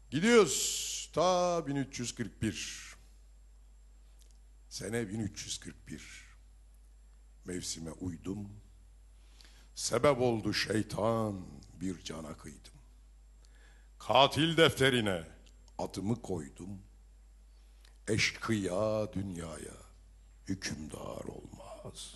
Gidiyoruz ta 1341. Sene 1341. Mevsime uydum. Sebep oldu şeytan, bir cana kıydım. Katil defterine adımı koydum. Eşkıya dünyaya hükümdar olmaz.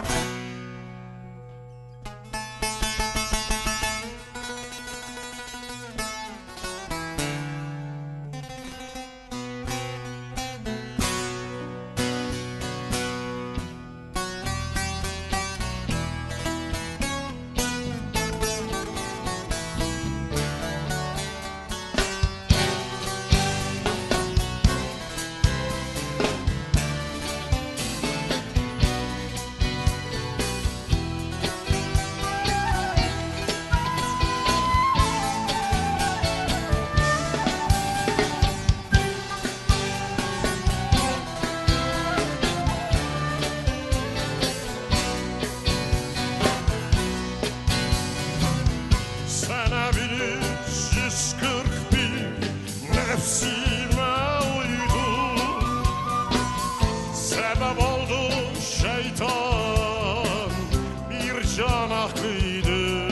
Nefsime uydum, sebep oldu şeytan, bir cana kıydı.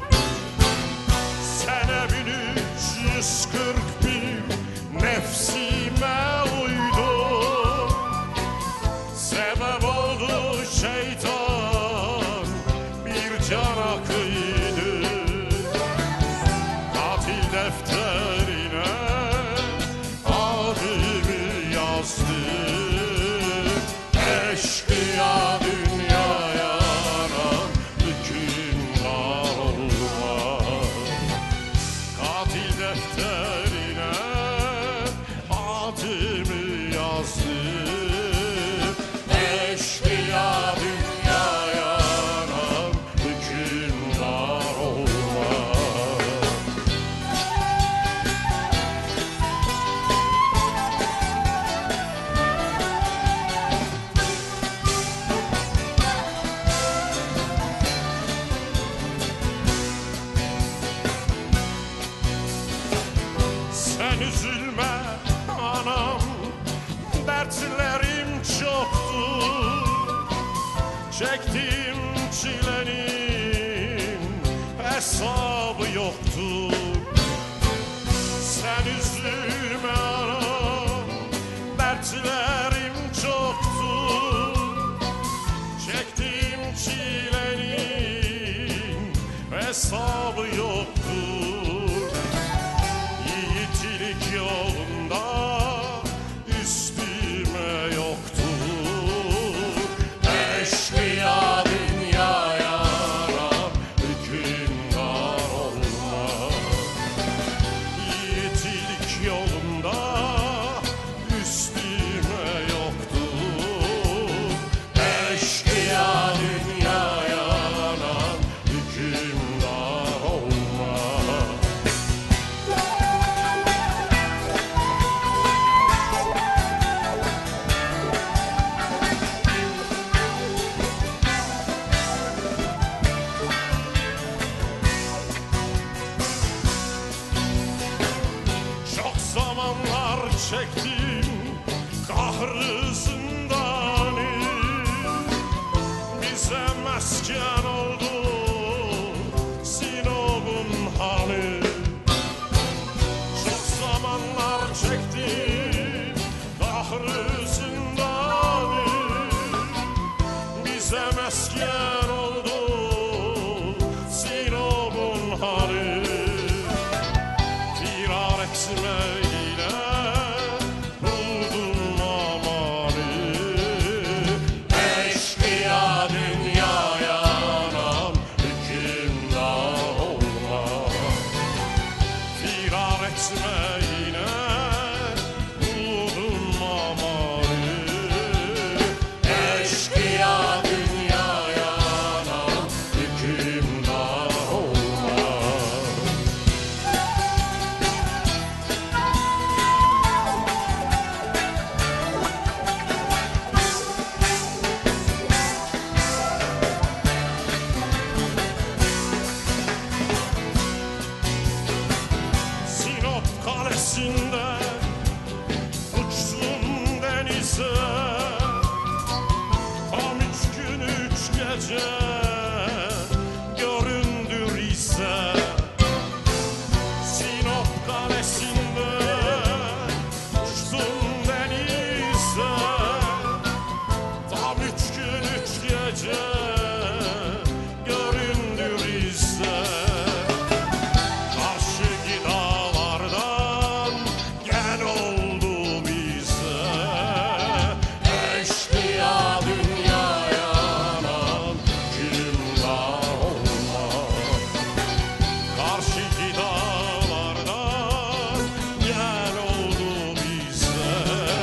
Sene 1341 nefsime uydum, sebep oldu şeytan, bir cana kıydı. Katil defterine adımı yazdım. Eşkıya dünyaya hükümdar olmaz. Katil defterine adımı yazdım. Eşkıya dünyaya hükümdar olmaz. Sen üzülme anam, dertlerim çoktur. Çektiğim çilenin hesabı yoktur. Sen üzülme anam, dertlerim çoktur. Çektiğim çilenin hesabı yoktur. Yiğitlik yolunda üstüme yoktur. Eşkıya dünyaya hükümdar olmaz. Yiğitlik yolunda üstüme yoktur. Eşkıya dünyaya hükümdar olmaz. Çok zamanlar çektim kahrı zindanı, bize mesken oldu Sinop'un hanı. Çok zamanlar çektim kahrı zindanı, bize mesken oldu Sinop'un hanı. Firar etmeyle buldum amanı. Eşkıya dünyaya hükümdar olmaz. Firar etmeyle buldum amanı. Eşkıya dünyaya hükümdar olmaz. Sinop kale kalesinde uçsun denize. Tam 3 gün 3 gece göründür ise Sinop kalesinde uçsun denize. Tam 3 gün 3 gece göründür ise karşı dağlardan gel oldu bize. Eşkıya dünyaya anan hükümdar olmaz. Karşı dağlardan gel oldu bize.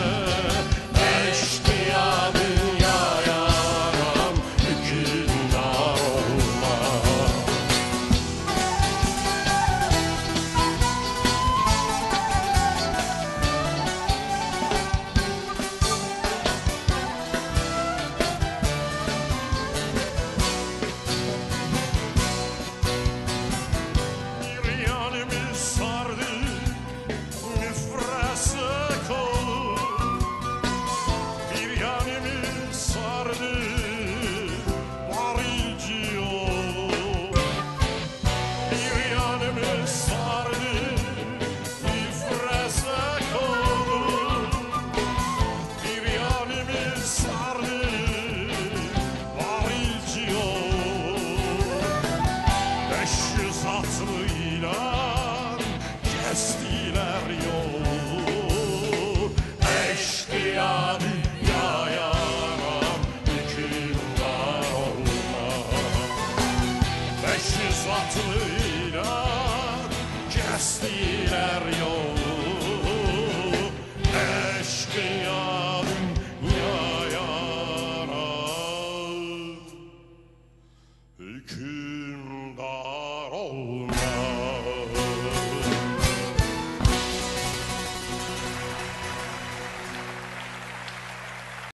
Eşkıya dünyaya anan hükümdar olmaz. Bir yanımız sardı müfrese kolu. Bir yanımız sardı varilci yolu. Bir yanımız sardı müfrese kolu. Bir yanımız sardı varilci yolu. 500 atlıyla kestiler yolu. Eşkıya dünyaya anan hükümdar olmaz. 500 atlıyla kestiler yolu. Eşkıya dünyaya anan hükümdar